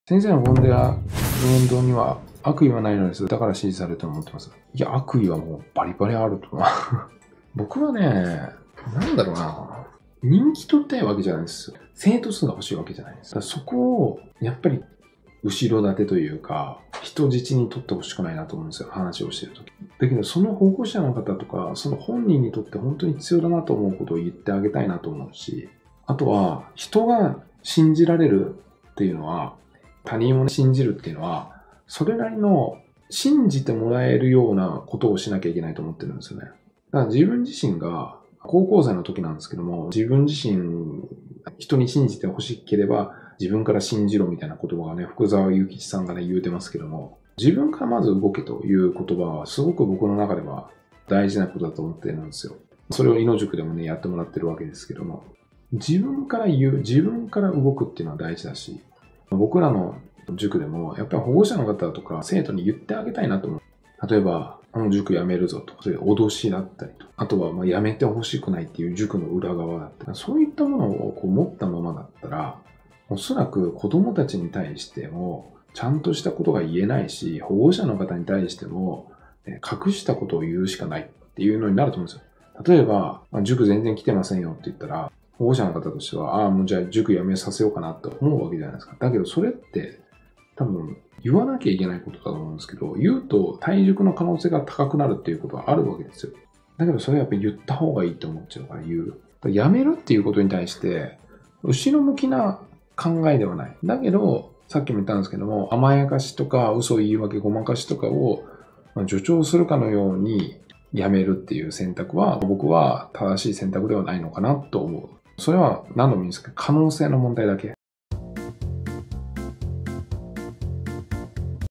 先生のゴンデラの運動には悪意はないのです。だから支持されると思ってます。いや、悪意はもうバリバリあると思う。僕はね、なんだろうな。人気取りたいわけじゃないです。生徒数が欲しいわけじゃないです。だからそこを、やっぱり、後ろ盾というか、人質に取ってほしくないなと思うんですよ。話をしてるとき。だけど、その保護者の方とか、その本人にとって本当に必要だなと思うことを言ってあげたいなと思うし、あとは、人が信じられるっていうのは、他人を信じるっていうのは、それなりの信じてもらえるようなことをしなきゃいけないと思ってるんですよね。だから自分自身が、高校生の時なんですけども、自分自身、人に信じてほしければ、自分から信じろみたいな言葉がね、福沢諭吉さんがね、言うてますけども、自分からまず動けという言葉は、すごく僕の中では大事なことだと思ってるんですよ。それを井野塾でもね、やってもらってるわけですけども、自分から言う、自分から動くっていうのは大事だし、僕らの塾でも、やっぱり保護者の方とか生徒に言ってあげたいなと思う。例えば、塾辞めるぞとか、そういう脅しだったりとか、あとは辞めてほしくないっていう塾の裏側だったり、そういったものをこう持ったままだったら、おそらく子供たちに対しても、ちゃんとしたことが言えないし、保護者の方に対しても、隠したことを言うしかないっていうのになると思うんですよ。例えば、塾全然来てませんよって言ったら、保護者の方としては、もうじゃあ塾辞めさせようかなと思うわけじゃないですか。だけどそれって、多分言わなきゃいけないことだと思うんですけど、言うと退塾の可能性が高くなるっていうことはあるわけですよ。だけどそれはやっぱり言った方がいいと思っちゃうから言う。辞めるっていうことに対して、後ろ向きな考えではない。だけど、さっきも言ったんですけども、甘やかしとか嘘言い訳ごまかしとかを助長するかのように辞めるっていう選択は、僕は正しい選択ではないのかなと思う。それは何度も言うんですけど、可能性の問題だけ。